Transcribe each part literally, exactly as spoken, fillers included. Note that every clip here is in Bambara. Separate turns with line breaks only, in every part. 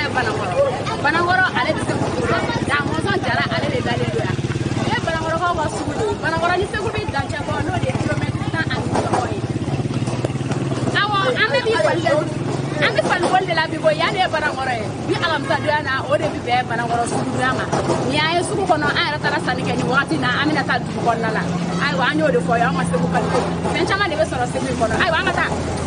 banangoro banangoro ale bi se ko da mo so jara ale le dale do ya e banangoro ko wa sugu banangoro ni se ko bi da cha ko no de kilometre tan an ko yi awo ambe bi ko ambe ko wol de la bi bo ya de banangoro e bi alam sa do na o de bi be banangoro sugu ma ni ay sugu ko no ay ratara sani ke ni wati na amina ta du ko na la ay wa anyo de fo ya ma se ko kan ko sen chama de be soro se bi ko no ay wa ngata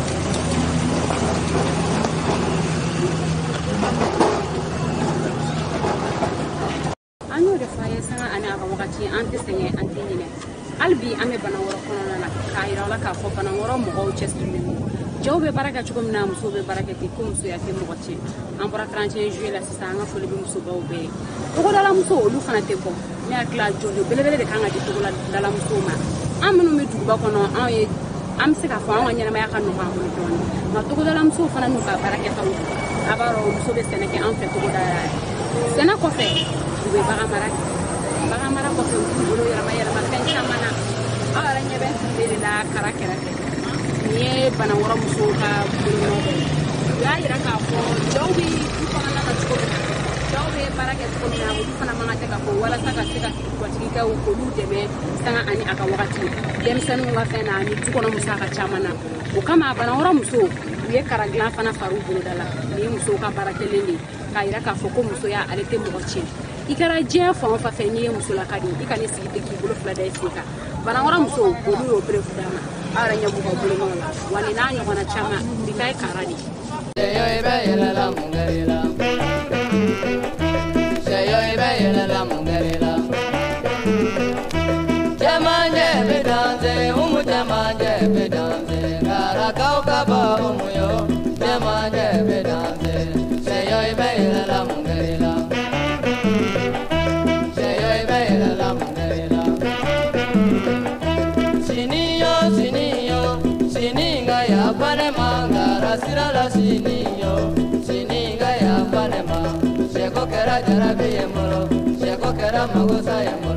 anyo de fa ya sana ana ka wakati anti senge anti ni albi ame banangoro ko no la kaira la ka fo banangoro mo o chestu ni jawbe baraka chukum na muso be baraka ti kum so ya ke mo wati an bara trente et un juillet la sanga fo le bi muso baw be ko dala muso lu fana te ko ne akla jojo bele bele de kanga di to la dala muso ma amenu mi duba ko no an ye am se ka fo an nyana ma ya kan no ma ko don ma to dala muso fana nu ka baraka taw abaro muso be sene ke an fe to dala sene ko fe be baga mara baga mara ko fe bolo yara ma yara ma kan chamana ala nyebe be la karakera ni banangoro muso ka bolo ya ira ka fo jowi ko na na ko jowi baraka ko na ko fana ma ta ka ko wala saka sika ko tika ko lu debe sanga ani aka wakati dem sanu nga fe na ni ko na musa ka chamana o kama banangoro muso ye karagla fana faru bolo dala ni muso ka baraka leni ka ira ka fo ko muso ya alete mo chi ikara je fo fa fe ni muso la kadi ikani sigi ki bolo fla da sika banangoro muso bolo yo bref dama ara nyabu ko bolo no la wani na nyo na chama bikai karadi
yo ibe yela la mungarila yo ibe yela la mungarila jamanje bedanze umu jamanje bedanze kara kauka ba umu yo jamanje bedanze yo ibe yela la mungarila yo ibe yela la mungarila siniyo siniyo sininga ya panema sira la siniyo sininga ya panema sheko kera jarabi yemoro sheko kera magosa yemoro